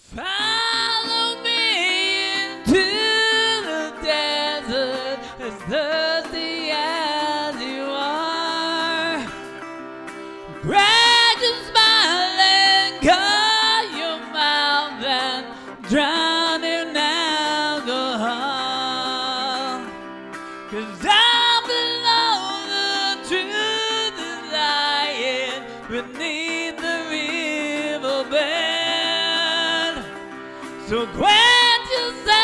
Follow me into the desert, as thirsty as you are. Crack a smile and cover your mouth and drown in alcohol. 'Cause down below the truth is lying beneath the riverbed. So quench yourself.